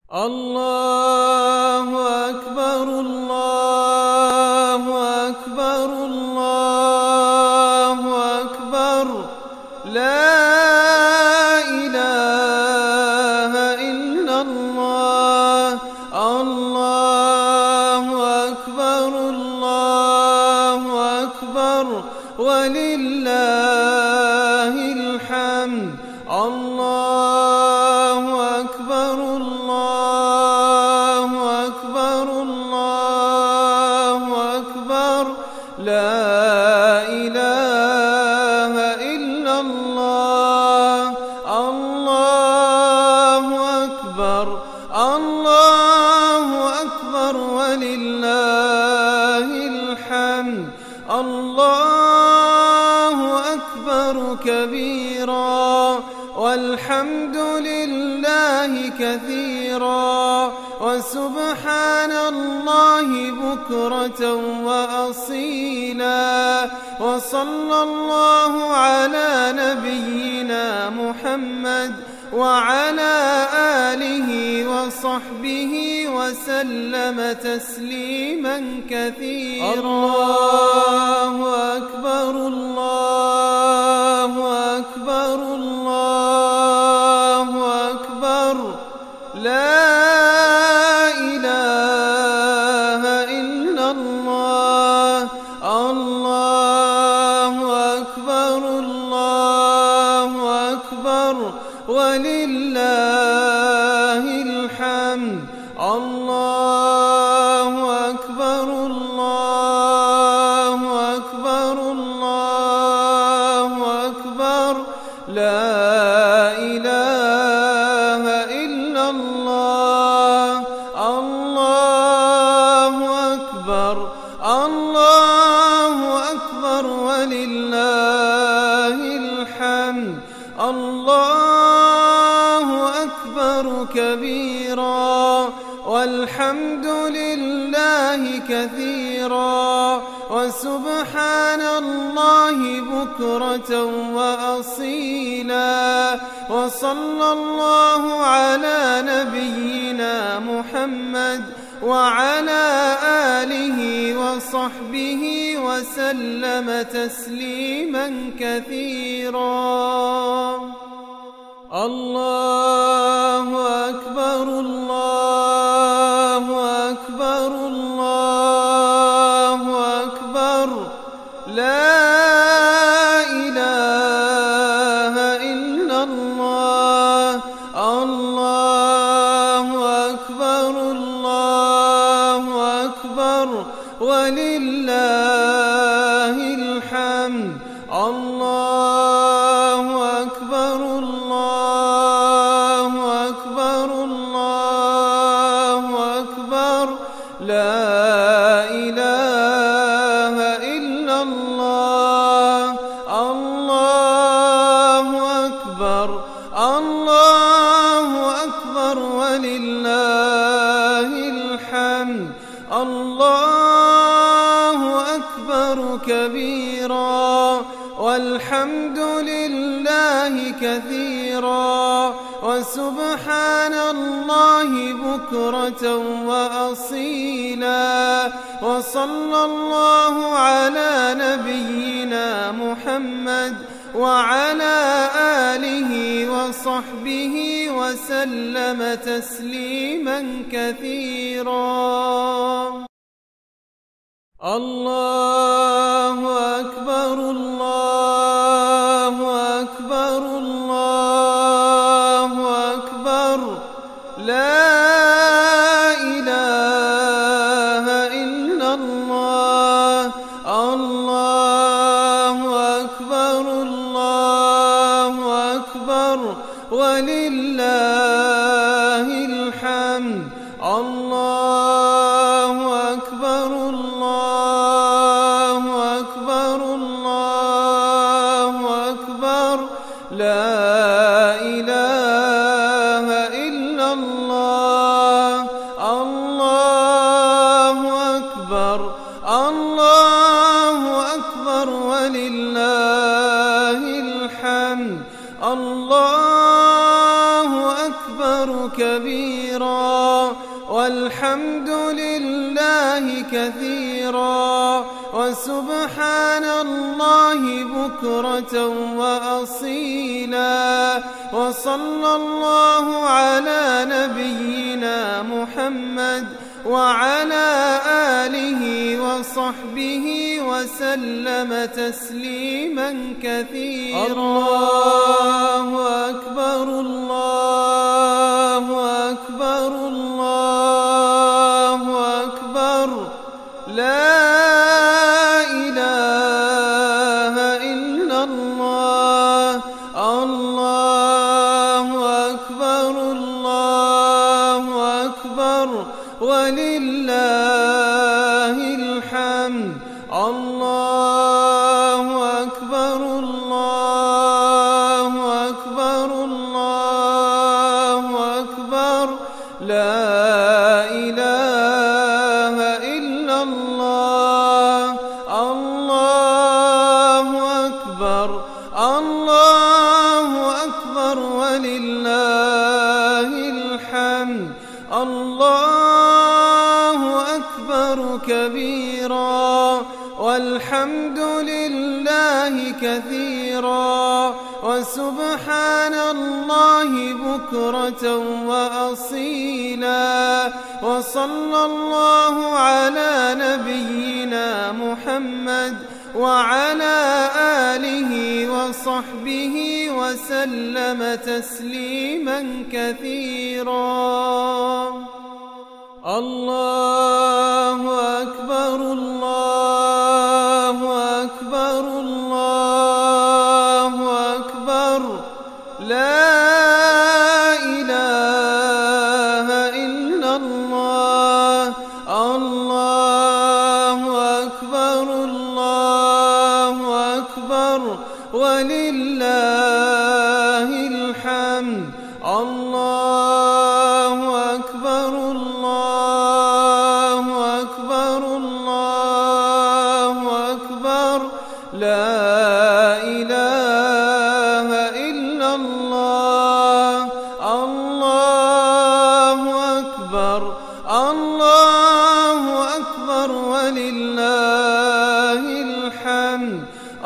الله أكبر الله أكبر الله أكبر لا إله إلا الله الله أكبر الله أكبر ولله الحمد الله أكبر الله أكبر الله أكبر لا إله إلا الله الله أكبر الله أكبر ولله الحمد الله أكبر كبيرا والحمد لله كثيرا وسبحان الله بكرة وأصيلا وصلى الله على نبينا محمد وعلى آله وصحبه وسلم تسليما كثيرا الله أكبر الله أكبر الله أكبر لا إله إلا الله الله أكبر الله أكبر ولله الحمد الله أكبر الله أكبر الله أكبر لا إله إلا الله الله أكبر الله أكبر ولله الحمد الله أكبر كبيرا والحمد لله كثيرا وسبحان الله بكرة وأصيلا وصلى الله على نبينا محمد وعلى آله وصحبه وسلم تسليما كثيرا الله أكبر الله أكبر الله أكبر لا إله إلا الله الله أكبر الله أكبر ولله الحمد الله أكبر الله أكبر الله أكبر لا إله إلا الله الله أكبر الله أكبر ولله الحمد الله أكبر كبيرا والحمد لله كثيرا وسبحان الله بكرة وأصيلا وصلى الله على نبينا محمد وعلى آله وصحبه وسلم تسليما كثيرا الله أكبر الله أكبر الله أكبر لا إله إلا الله الله أكبر الله أكبر ولله الحمد الله أكبر الله أكبر الله أكبر لا إله إلا الله الله أكبر الله أكبر ولله الحمد الله أكبر كبيرا والحمد لله كثيرا وسبحان الله بكرة وأصيلا. وصلى الله على نبينا محمد وعلى آله وصحبه وسلم تسليما كثيرا. الله أكبر الله أكبر الله أكبر لا إله إلا الله. الله أكبر الله أكبر ولله الحمد. الله أكبر الله أكبر الله أكبر لا إله إلا الله. الله أكبر الله أكبر ولله الحمد. الله أكبر كبيرا والحمد لله كثيرا وسبحان الله بكرة وأصيلا. وصلى الله على نبينا محمد وعلى آله وصحبه وسلم تسليما كثيرا. الله أكبر الله أكبر الله أكبر لا إله إلا الله. الله أكبر الله أكبر ولله الحمد. الله أكبر الله أكبر الله أكبر لا إله إلا الله. الله أكبر الله أكبر ولله الحمد.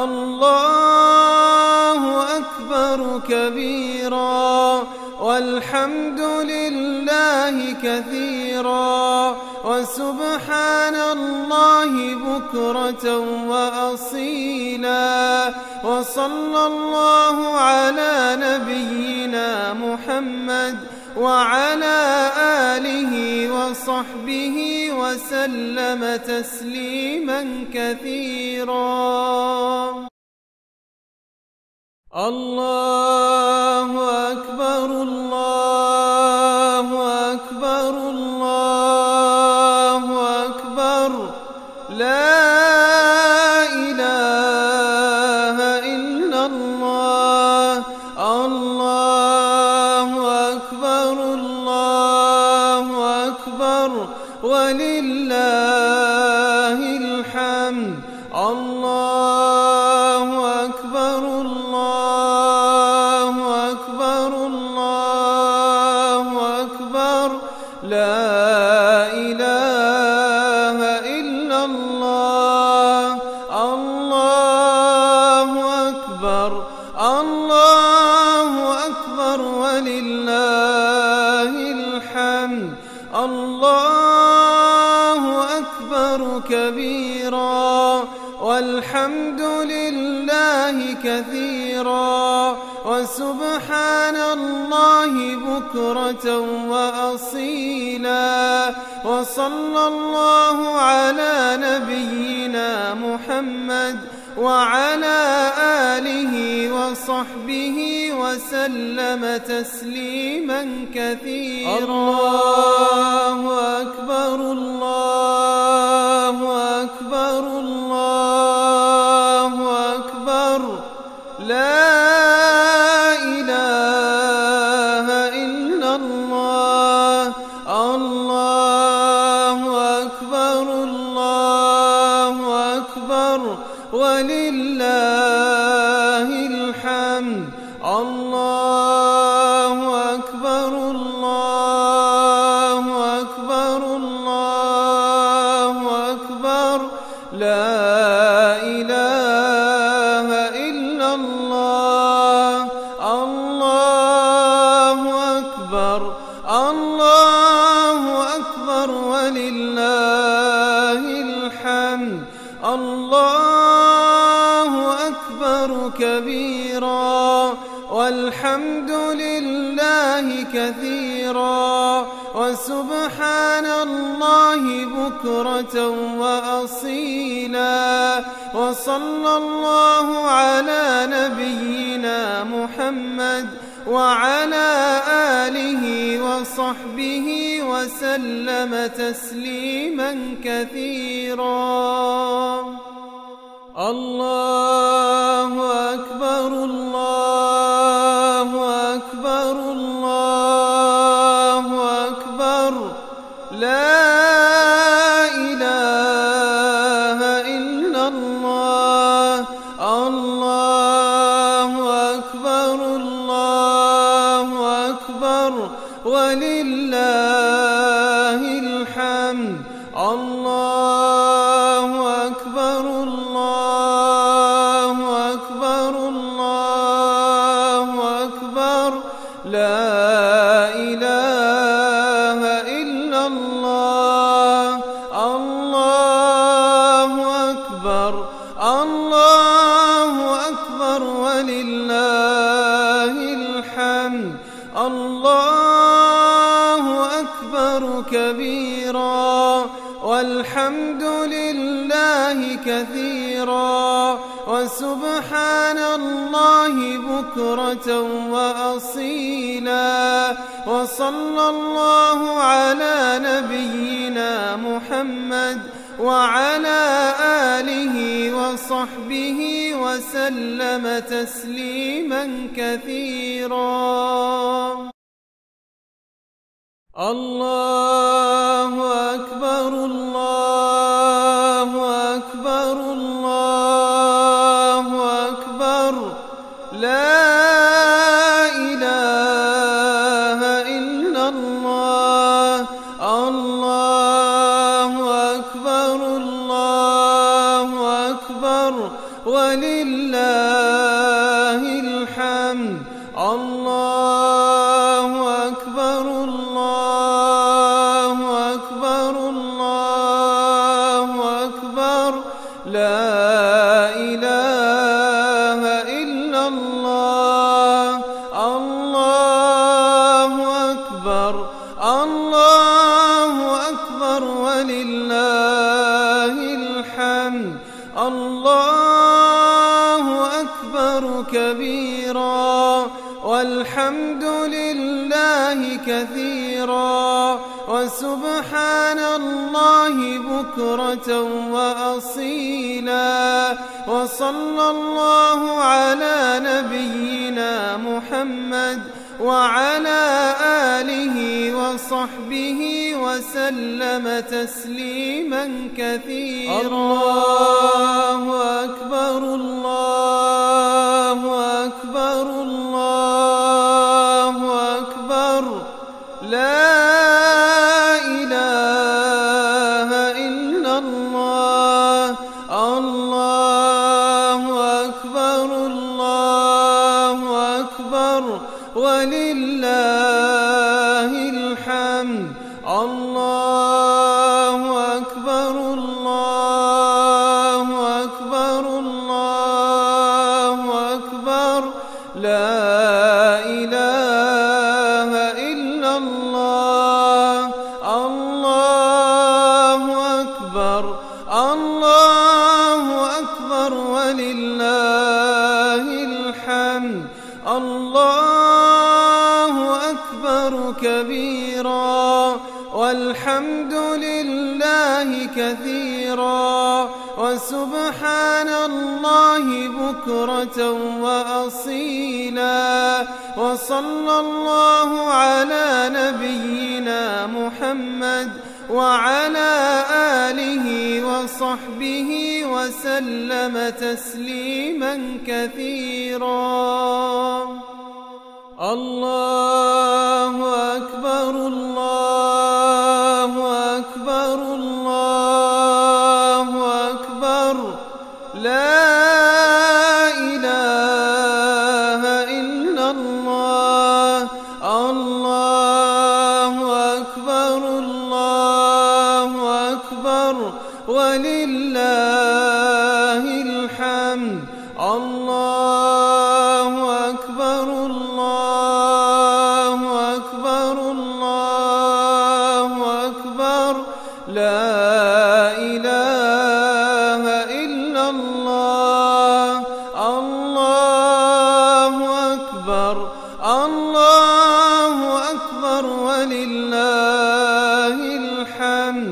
الله أكبر كبيرا والحمد لله كثيرا وسبحان الله بكرة وأصيلا. وصلى الله على نبينا محمد وعلى آله وصحبه وسلم تسليما كثيرا. الله أكبر الله أكبر الله أكبر لا إله إلا الله. الله أكبر الله أكبر ولله الحمد. الله أكبر الله أكبر الله أكبر لا إله إلا الله. الله أكبر الله أكبر ولله الحمد. الله أكبر كبيرا والحمد لله كثيرا وسبحان الله بكرة وأصيلا. وصلى الله على نبينا محمد وعلى آله وصحبه وسلم تسليما كثيرا. الله أكبر الله أكبر الله أكبر لا إله إلا الله. الله أكبر الله أكبر ولله الحمد. الله أكبر الله الله أكبر ولله الحمد. الله أكبر كبيرا والحمد لله كثيرا وسبحان الله بكرة وأصيلا. وصلى الله على نبينا محمد وعلى آله وصحبه وسلم تسليما كثيرا. الله أكبر الله أكبر الله أكبر لا إله إلا الله. الله أكبر الله أكبر ولله الحمد. الله أكبر الله أكبر الله أكبر لا إله إلا الله. الله أكبر الله أكبر ولله الحمد. الله أكبر كبيرا والحمد لله كثيرا وسبحان الله بكرة وأصيلا. وصلى الله على نبينا محمد وعلى آله وصحبه وسلم تسليما كثيرا. الله أكبر الله أكبر الله أكبر لا إله إلا الله. الله أكبر الله أكبر ولله الحمد. الله أكبر الله أكبر الله أكبر لا إله إلا الله. الله أكبر الله أكبر ولله الحمد. الله أكبر كبيرا والحمد لله كثيرا وسبحان الله بكرة وأصيلا. وصلى الله على نبينا محمد وعلى آله وصحبه وسلم تسليما كثيرا. الله أكبر الله أكبر الله أكبر لا إله إلا الله. الله أكبر الله أكبر ولله الحمد. الله أكبر الله أكبر الله أكبر لا إله إلا الله. الله أكبر الله أكبر ولله الحمد. الله أكبر كبيرا والحمد لله كثيرا وسبحان الله بكرة وأصيلا. وصلى الله على نبينا محمد وعلى آله وصحبه وسلم تسليما كثيرا. الله أكبر الله أكبر الله أكبر لا إله إلا الله. الله ولله الحمد.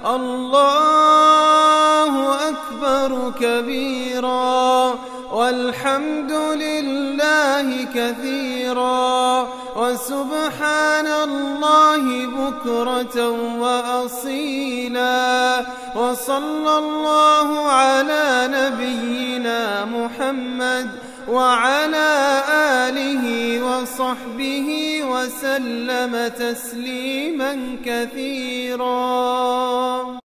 الله أكبر كبيرا والحمد لله كثيرا وسبحان الله بكرة وأصيلا. وصلى الله على نبينا محمد وعلى آله وصحبه وسلم تسليما كثيرا.